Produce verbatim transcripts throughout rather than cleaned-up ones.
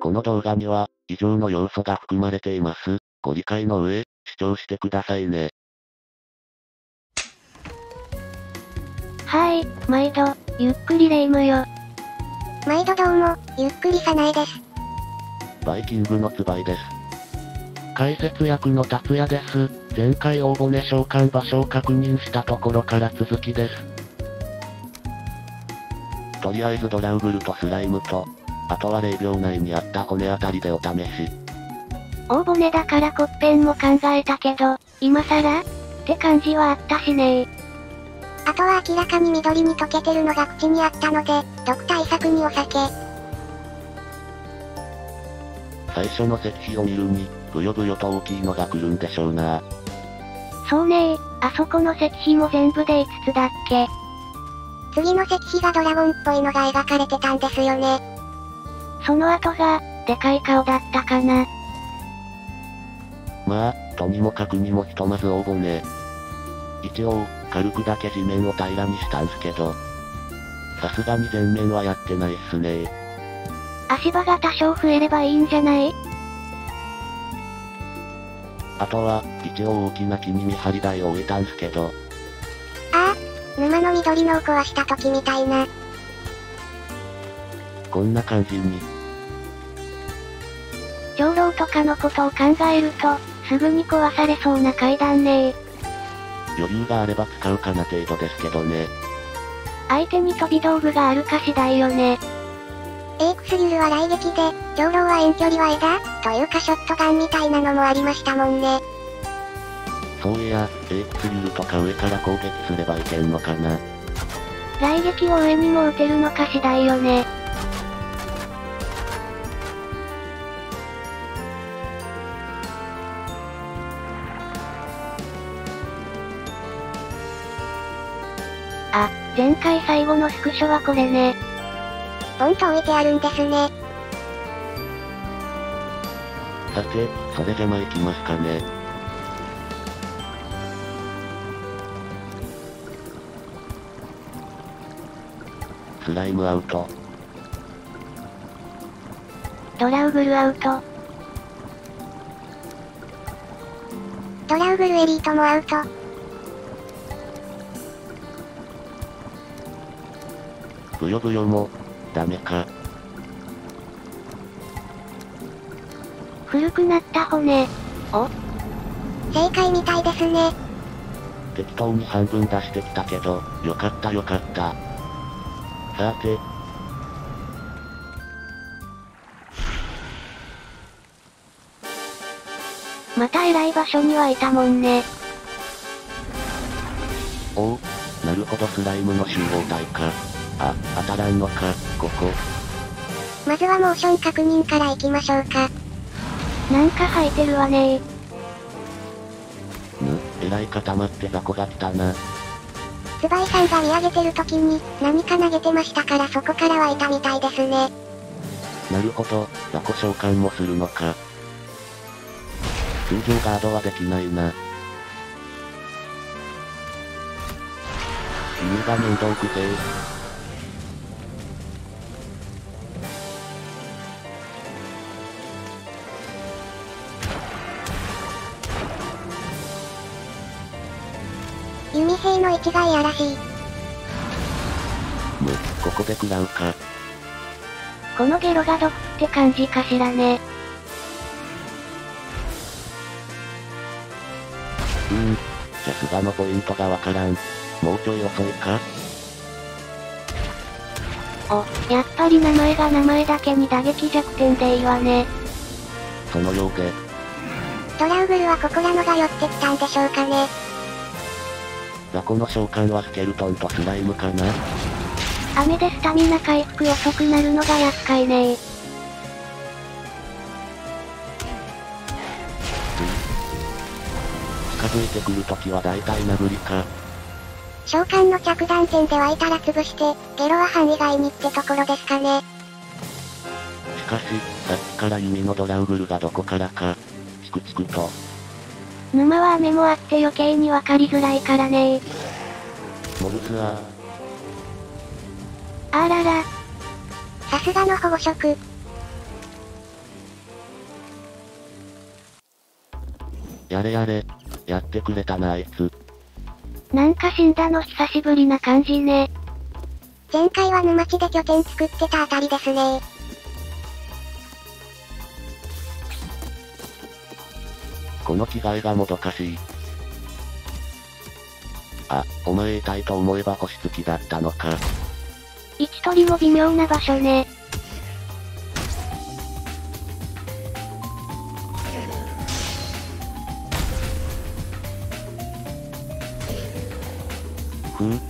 この動画には、以上の要素が含まれています。ご理解の上、視聴してくださいね。 はーい、毎度、ゆっくりレ夢ムよ。 毎度どうも、ゆっくりさなえです。 バイキングのつばいです。解説役の達也です。前回大骨召喚場所を確認したところから続きです。とりあえずドラウグルとスライムと、あとはれいびょう内にあった骨あたりでお試し。 大骨だから骨片も考えたけど、今更って感じはあったしねー。 あとは明らかに緑に溶けてるのが口にあったので、毒対策にお酒。 最初の石碑を見るに、ブヨブヨと大きいのが来るんでしょうな。 そうねー、あそこの石碑も全部でいつつだっけ。 次の石碑がドラゴンっぽいのが描かれてたんですよね。 その後が、でかい顔だったかな。 まあ、とにもかくにもひとまず大骨。一応、軽くだけ地面を平らにしたんすけど、さすがに全面はやってないっすね。 足場が多少増えればいいんじゃない？ あとは、一応大きな木に見張り台を置いたんすけど。 ああ、沼の緑のを壊した時みたいな。 こんな感じに。 長老とかのことを考えると、すぐに壊されそうな階段ねー。 余裕があれば使うかな程度ですけどね。 相手に飛び道具があるか次第よね。 エイクスリュルは雷撃で、長老は遠距離は枝というかショットガンみたいなのもありましたもんね。 そういや、エイクスリュルとか上から攻撃すればいけんのかな。 雷撃を上にも撃てるのか次第よね。あ、前回最後のスクショはこれね。 ポンと置いてあるんですね。 さて、それじゃまいきますかね。スライムアウト。 ドラウグルアウト。 ドラウグルエリートもアウト。 ブヨブヨも、ダメか。 古くなった骨。お？ 正解みたいですね。 適当に半分出してきたけど、よかったよかった。さて。 また偉い場所にはいたもんね。 おお、なるほどスライムの集合体か。あ、当たらんのか、ここ。 まずはモーション確認からいきましょうか。 なんか生えてるわねー。 ぬ、えらい固まって雑魚が来たな。 ツバイさんが見上げてる時に、何か投げてましたからそこからはいたみたいですね。 なるほど、雑魚召喚もするのか。通常ガードはできないな。犬が面倒くせえ。 弓兵の一概やらしい。 む、ここで食らうか。 このゲロが毒って感じかしらね。 うーん、さすがのポイントがわからん。もうちょい遅いか？ お、やっぱり名前が名前だけに打撃弱点でいいわね。 そのようで。 ドラウグルはここらのが寄ってきたんでしょうかね。 雑魚の召喚はスケルトンとスライムかな。 雨でスタミナ回復遅くなるのが厄介ねー。 近づいてくるときは大体殴りか。 召喚の着弾点で湧いたら潰して、ゲロは範囲外にってところですかね。 しかし、さっきから弓のドラウグルがどこからか、チクチクと。 沼は雨もあって余計にわかりづらいからねー。 モルスアー。 あらら。 さすがの保護色。 やれやれ。やってくれたなあいつ。 なんか死んだの久しぶりな感じね。 前回は沼地で拠点作ってたあたりですね。 この違いがもどかしい。あ、お前痛いと思えば星付きだったのか。 位置取りも微妙な場所ね。 ふう。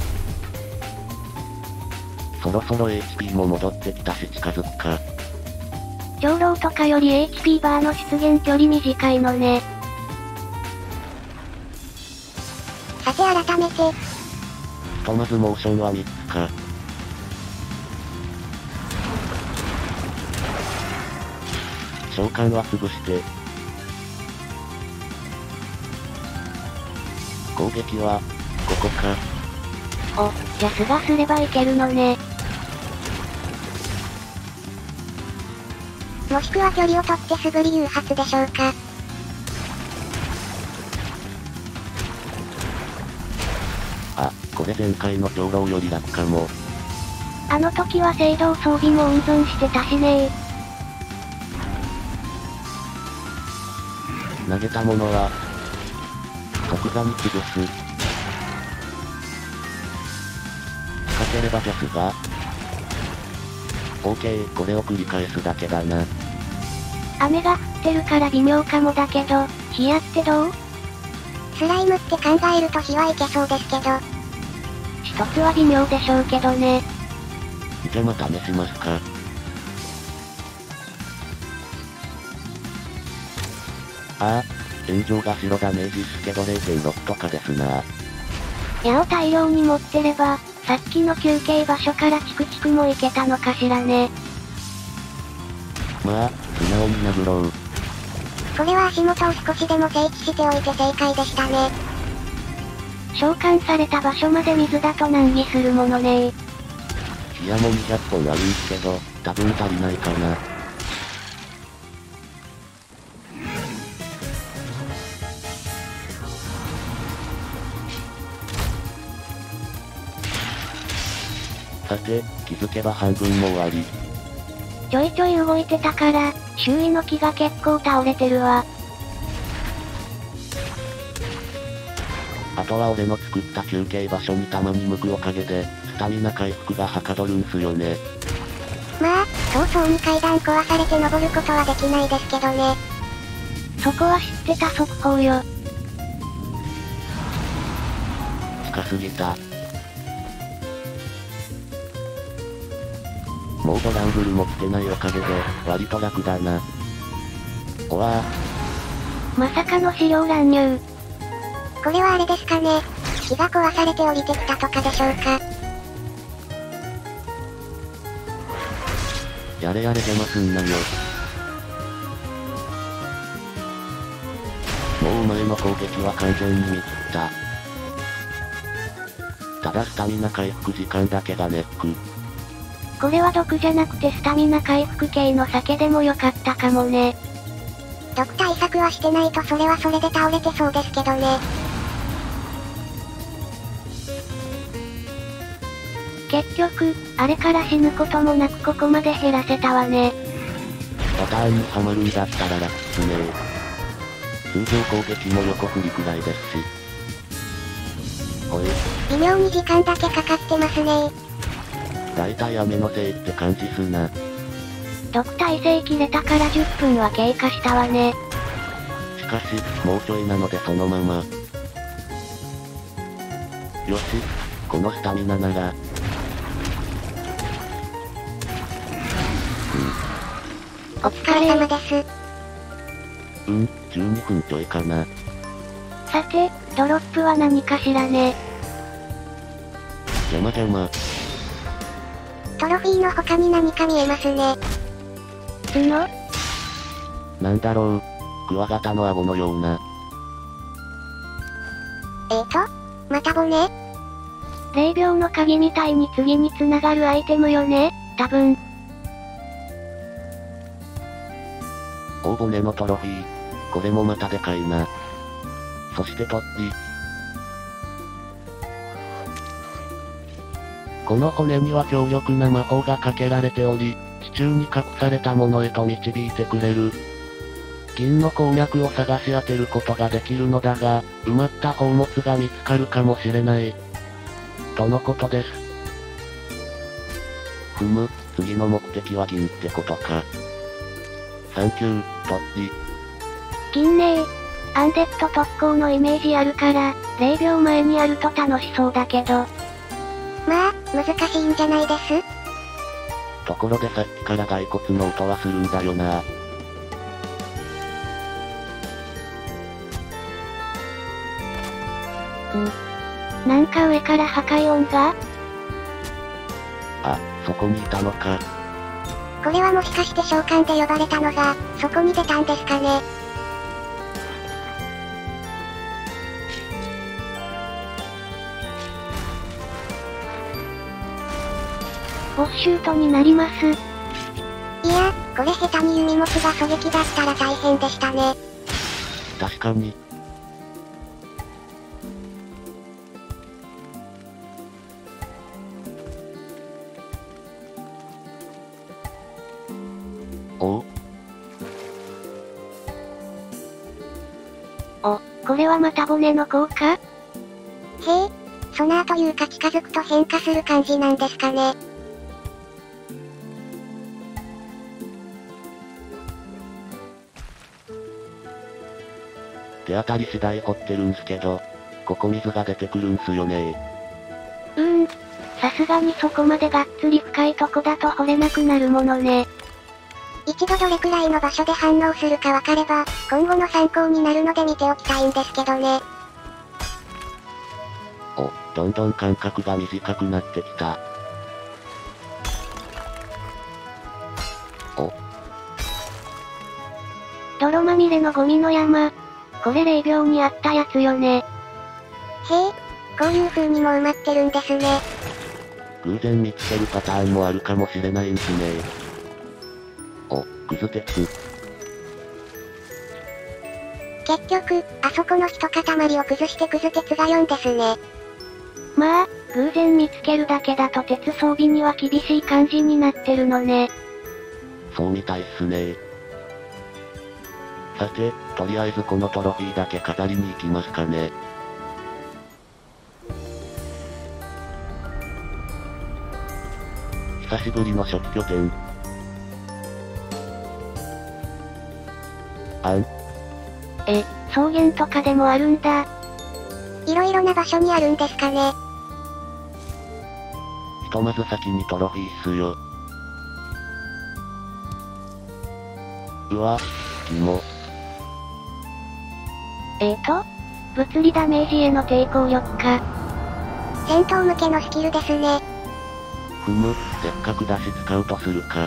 そろそろ エイチピー も戻ってきたし近づくか。 長老とかより エイチピー バーの出現距離短いのね。 さて改めて。ひとまずモーションはみっつか。召喚は潰して。攻撃は、ここか。 お、じゃスガすればいけるのね。 もしくは距離を取って素振り誘発でしょうか。 あ、これ前回の長老より楽かも。 あの時は聖堂装備も温存してたしねー。投げたものは、即座に潰す。かければジャスが。オーケー、これを繰り返すだけだな。 雨が降ってるから微妙かもだけど、火やってどう？ スライムって考えると火はいけそうですけど。 一つは微妙でしょうけどね。 じゃあまた試しますか。ああ、炎上が白ダメージですけど れいてんろく とかですな。 矢を大量に持ってれば、さっきの休憩場所からチクチクも行けたのかしらね。 まあ、素直に殴ろう。 これは足元を少しでも整地しておいて正解でしたね。 召喚された場所まで水だと難儀するものねー。 ギアもにひゃっぽんあるんすけど、多分足りないかな。さて、気づけば半分も終わり。 ちょいちょい動いてたから、周囲の木が結構倒れてるわ。 あとは俺の作った休憩場所にたまに向くおかげで、スタミナ回復がはかどるんすよね。 まあ、早々に階段壊されて登ることはできないですけどね。 そこは知ってた速報よ。 近すぎた。もうドランブルも来てないおかげで、割と楽だな。おわぁ。まさかの資料乱入。 これはあれですかね。木が壊されて降りてきたとかでしょうか。 やれやれ邪魔すんなよ。もうお前の攻撃は完全に見切った。ただスタミナ回復時間だけがネック。 これは毒じゃなくてスタミナ回復系の酒でもよかったかもね。 毒対策はしてないとそれはそれで倒れてそうですけどね。 結局、あれから死ぬこともなくここまで減らせたわね。 パターンにはまるんだったら楽っすね。通常攻撃も横振りくらいですし。ほい。 微妙に時間だけかかってますね。 だいたい雨のせいって感じすな。 毒耐性切れたからじゅっぷんは経過したわね。 しかし、もうちょいなのでそのまま。よし、このスタミナなら。 お疲れ様です。 うん、じゅうにふんちょいかな。 さて、ドロップは何かしらね。 邪魔邪魔。 トロフィーの他に何か見えますね。 角？ なんだろう。クワガタの顎のような。 えーと、また骨？ 霊廟の鍵みたいに次に繋がるアイテムよね、多分。 大骨のトロフィー。 これもまたでかいな。そして突起。この骨には強力な魔法がかけられており、地中に隠されたものへと導いてくれる。銀の鉱脈を探し当てることができるのだが、埋まった宝物が見つかるかもしれない。とのことです。ふむ、次の目的は銀ってことか。サンキュー、突起。 銀ねー。アンデッド特攻のイメージあるから、れいびょうまえにやると楽しそうだけど。 まあ、難しいんじゃないです？ ところでさっきから骸骨の音はするんだよな。 ん？なんか上から破壊音が？ あ、そこにいたのか。 これはもしかして召喚で呼ばれたのが、そこに出たんですかね。 ボスシュートになります。 いや、これ下手に弓持ちが狙撃だったら大変でしたね。 確かに。おう。 お、これはまた骨の効果？ へえ、ソナーというか近づくと変化する感じなんですかね。 手当たり次第掘ってるんすけど、ここ水が出てくるんすよねうーん。さすがにそこまでがっつり深いとこだと掘れなくなるものね。 一度どれくらいの場所で反応するかわかれば、今後の参考になるので見ておきたいんですけどね。 お、どんどん間隔が短くなってきた。お。 泥まみれのゴミの山。これれいびょうにあったやつよね。 へえ、こういう風にも埋まってるんですね。 偶然見つけるパターンもあるかもしれないんすね。お、クズ鉄。 結局、あそこの一塊を崩してクズ鉄がよんですね。 まあ、偶然見つけるだけだと鉄装備には厳しい感じになってるのね。 そうみたいっすね。さて、とりあえずこのトロフィーだけ飾りに行きますかね。久しぶりの初期拠点。あん？ え、草原とかでもあるんだ。 いろいろな場所にあるんですかね。 ひとまず先にトロフィーっすよ。うわ、キモ。 えーと、物理ダメージへの抵抗力か。 戦闘向けのスキルですね。 ふむ、せっかくだし使うとするか。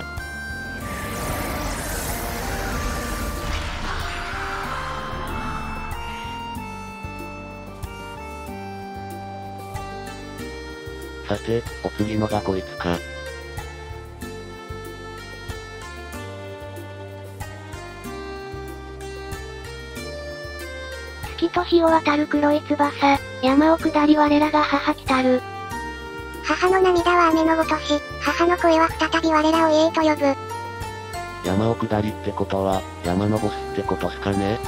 さて、お次のがこいつか。 月と日を渡る黒い翼、山を下り我らが母来たる。 母の涙は雨のごとし、母の声は再び我らを家へと呼ぶ。 山を下りってことは、山のボスってことっすかね。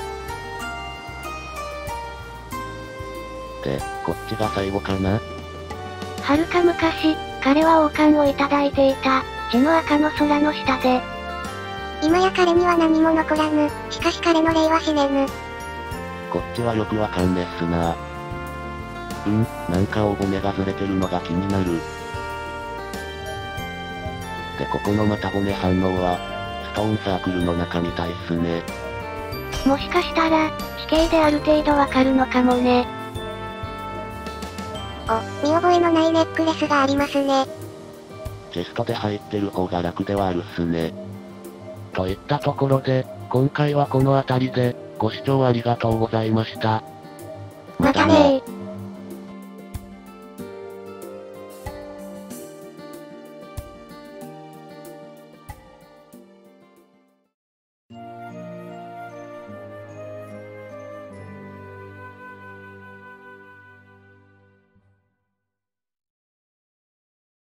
で、こっちが最後かな。 遥か昔、彼は王冠をいただいていた、血の赤の空の下で。 今や彼には何も残らぬ、しかし彼の霊は死ねぬ。 こっちはよくわかんねっすな。うん、なんか大骨がずれてるのが気になる。で、ここのまた骨反応は、ストーンサークルの中みたいっすね。 もしかしたら、地形である程度わかるのかもね。 お、見覚えのないネックレスがありますね。 チェストで入ってる方が楽ではあるっすね。といったところで、今回はこの辺りで、ご視聴ありがとうございました。 またねー。